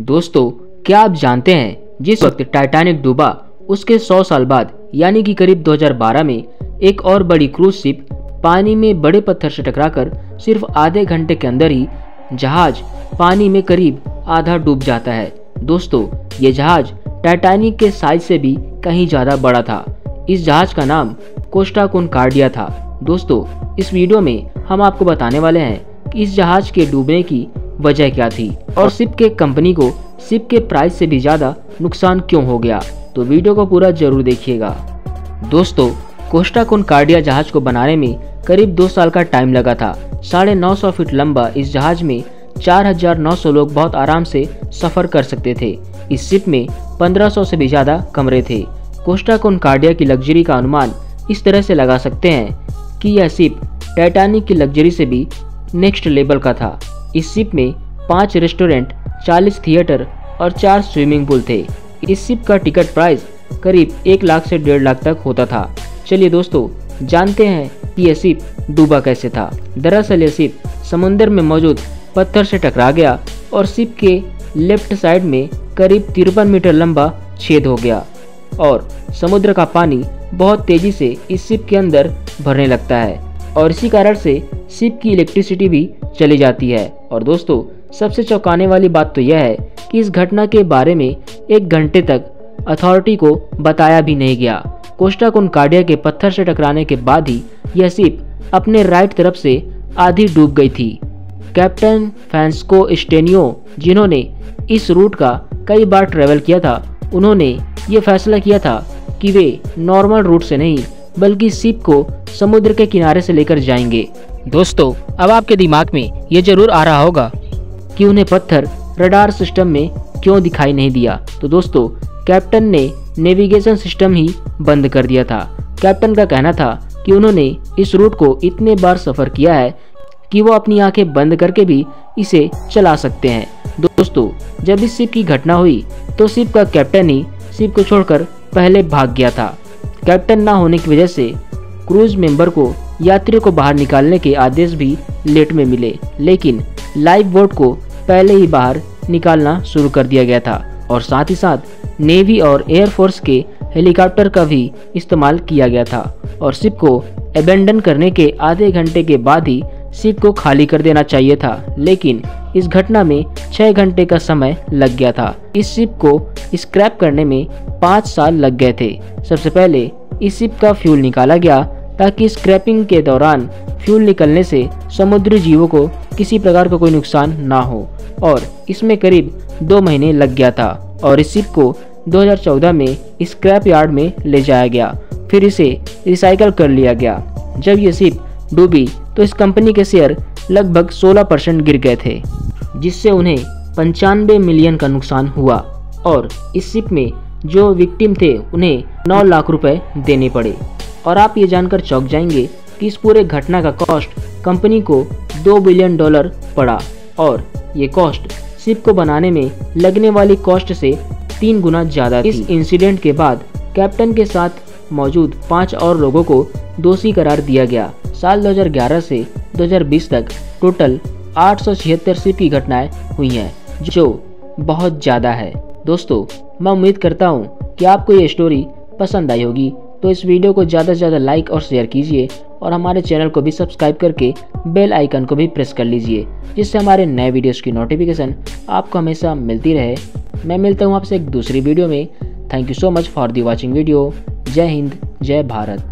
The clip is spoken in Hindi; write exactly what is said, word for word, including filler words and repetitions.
दोस्तों, क्या आप जानते हैं जिस वक्त टाइटैनिक डूबा उसके सौ साल बाद यानी कि करीब दो हज़ार बारह में एक और बड़ी क्रूज शिप पानी में बड़े पत्थर से टकराकर सिर्फ आधे घंटे के अंदर ही जहाज पानी में करीब आधा डूब जाता है। दोस्तों, ये जहाज टाइटैनिक के साइज से भी कहीं ज़्यादा बड़ा था। इस जहाज का नाम कोस्टा कॉन्कॉर्डिया था। दोस्तों, इस वीडियो में हम आपको बताने वाले हैं कि इस जहाज के डूबने की वजह क्या थी और शिप के कंपनी को शिप के प्राइस से भी ज़्यादा नुकसान क्यों हो गया। तो वीडियो को पूरा जरूर देखिएगा। दोस्तों, कोस्टा कॉन्कॉर्डिया जहाज को बनाने में करीब दो साल का टाइम लगा था। साढ़े नौ सौ फीट लंबा इस जहाज में चार हजार नौ सौ लोग बहुत आराम से सफर कर सकते थे। इस शिप में पंद्रह सौ से भी ज़्यादा कमरे थे। कोस्टा कॉन्कॉर्डिया की लग्जरी का अनुमान इस तरह से लगा सकते हैं कि यह शिप टाइटैनिक की लग्जरी से भी नेक्स्ट लेवल का था। इस शिप में पाँच रेस्टोरेंट, चालीस थिएटर और चार स्विमिंग पूल थे। इस शिप का टिकट प्राइस करीब एक लाख से डेढ़ लाख तक होता था। चलिए दोस्तों, जानते हैं कि यह शिप डूबा कैसे था। दरअसल यह शिप समुद्र में मौजूद पत्थर से टकरा गया और शिप के लेफ्ट साइड में करीब तिरपन मीटर लंबा छेद हो गया और समुद्र का पानी बहुत तेजी से इस शिप के अंदर भरने लगता है और इसी कारण से शिप की इलेक्ट्रिसिटी भी चली जाती है। और दोस्तों, सबसे चौंकाने वाली बात तो यह है कि इस घटना के बारे में एक घंटे तक अथॉरिटी को बताया भी नहीं गया। कोस्टा कॉन्कॉर्डिया के पत्थर से टकराने के बाद ही यह शिप अपने राइट तरफ से आधी डूब गई थी। कैप्टन फ्रांसिस्को एस्टेनियो, जिन्होंने इस रूट का कई बार ट्रेवल किया था, उन्होंने ये फैसला किया था कि वे नॉर्मल रूट से नहीं बल्कि शिप को समुद्र के किनारे से लेकर जाएंगे। दोस्तों, अब आपके दिमाग में ये जरूर आ रहा होगा कि उन्हें पत्थर रडार सिस्टम में क्यों दिखाई नहीं दिया। तो दोस्तों, कैप्टन ने नेविगेशन सिस्टम ही बंद कर दिया था। कैप्टन का कहना था कि उन्होंने इस रूट को इतने बार सफ़र किया है कि वो अपनी आंखें बंद करके भी इसे चला सकते हैं। दोस्तों, जब इस शिप की घटना हुई तो शिप का कैप्टन ही शिप को छोड़कर पहले भाग गया था। कैप्टन ना होने की वजह से क्रूज मेंबर को यात्रियों को बाहर निकालने के आदेश भी लेट में मिले, लेकिन लाइफ बोट को पहले ही बाहर निकालना शुरू कर दिया गया था और साथ ही साथ नेवी और एयरफोर्स के हेलीकॉप्टर का भी इस्तेमाल किया गया था और शिप को अबेंडन करने के आधे घंटे के बाद ही शिप को खाली कर देना चाहिए था, लेकिन इस घटना में छह घंटे का समय लग गया था। इस शिप को स्क्रैप करने में पाँच साल लग गए थे। सबसे पहले इस शिप का फ्यूल निकाला गया ताकि स्क्रैपिंग के दौरान फ्यूल निकलने से समुद्री जीवों को किसी प्रकार का कोई नुकसान ना हो और इसमें करीब दो महीने लग गया था और इस शिप को दो हज़ार चौदह में स्क्रैप यार्ड में ले जाया गया, फिर इसे रिसाइकल कर लिया गया। जब ये शिप डूबी तो इस कंपनी के शेयर लगभग सोलह परसेंट गिर गए थे, जिससे उन्हें पंचानवे मिलियन का नुकसान हुआ और इस शिप में जो विक्टिम थे उन्हें नौ लाख रुपए देने पड़े। और आप ये जानकर चौंक जाएंगे कि इस पूरे घटना का कॉस्ट कंपनी को दो बिलियन डॉलर पड़ा और ये कॉस्ट शिप को बनाने में लगने वाली कॉस्ट से तीन गुना ज़्यादा थी। इस इंसिडेंट के बाद कैप्टन के साथ मौजूद पाँच और लोगों को दोषी करार दिया गया। साल दो हज़ार ग्यारह से दो हज़ार बीस तक टोटल आठ सौ छिहत्तर शिप की घटनाएं हुई हैं, जो बहुत ज़्यादा है। दोस्तों, मैं उम्मीद करता हूँ कि आपको ये स्टोरी पसंद आई होगी, तो इस वीडियो को ज़्यादा से ज़्यादा लाइक और शेयर कीजिए और हमारे चैनल को भी सब्सक्राइब करके बेल आइकन को भी प्रेस कर लीजिए, जिससे हमारे नए वीडियोस की नोटिफिकेशन आपको हमेशा मिलती रहे। मैं मिलता हूँ आपसे एक दूसरी वीडियो में। Thank you so much for the watching video. जय हिंद, जय भारत।